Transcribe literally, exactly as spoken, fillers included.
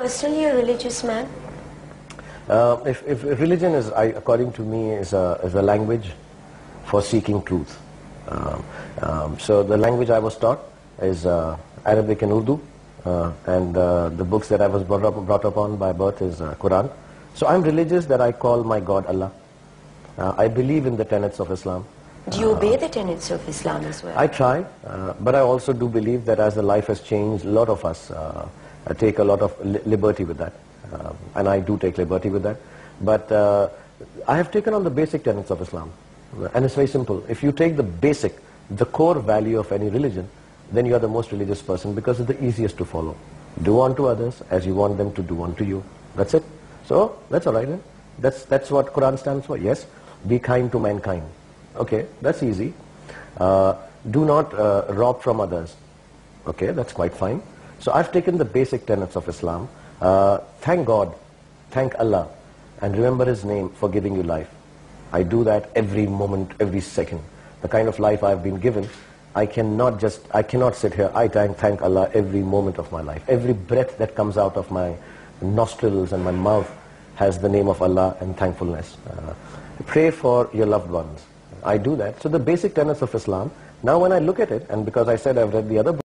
Personally a religious man? Uh, if, if religion is, I, according to me, is a, is a language for seeking truth. Um, um, so the language I was taught is uh, Arabic and Urdu, uh, and uh, the books that I was brought up, brought up on by birth is uh, Quran. So I'm religious that I call my God Allah. Uh, I believe in the tenets of Islam. Do you uh, obey the tenets of Islam as well? I try, uh, but I also do believe that as the life has changed, a lot of us uh, take a lot of li liberty with that. Uh, and I do take liberty with that. But uh, I have taken on the basic tenets of Islam. And it's very simple. If you take the basic, the core value of any religion, then you are the most religious person because it's the easiest to follow. Do unto others as you want them to do unto you. That's it. So, that's all right. Eh? That's, that's what Quran stands for. Yes, be kind to mankind. Okay, that's easy. Uh, do not uh, rob from others. Okay, that's quite fine. So I've taken the basic tenets of Islam. Uh, thank God, thank Allah, and remember His name for giving you life. I do that every moment, every second. The kind of life I've been given, I cannot just, I cannot sit here. I thank, thank Allah every moment of my life. Every breath that comes out of my nostrils and my mouth has the name of Allah and thankfulness. Uh, pray for your loved ones. I do that. So the basic tenets of Islam, now when I look at it, and because I said I've read the other book,